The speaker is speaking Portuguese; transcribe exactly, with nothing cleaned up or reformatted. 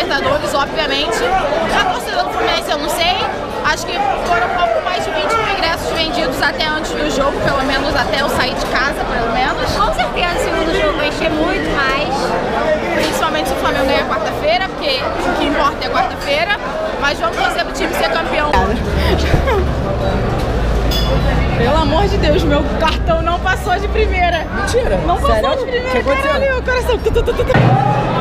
Libertadores, obviamente. A torcida do Fluminense eu não sei. Acho que foram um pouco mais de vinte mil ingressos vendidos até antes do jogo, pelo menos até eu sair de casa, pelo menos. Com certeza o segundo jogo vai encher muito mais. Principalmente se o Flamengo ganhar quarta-feira, porque o que importa é quarta-feira. Mas vamos torcer pro time ser campeão. Pelo amor de Deus, meu cartão não passou de primeira. Mentira. Não passou Sério? de primeira. Que aconteceu? Caralho, meu coração. Tu, tu, tu, tu, tu.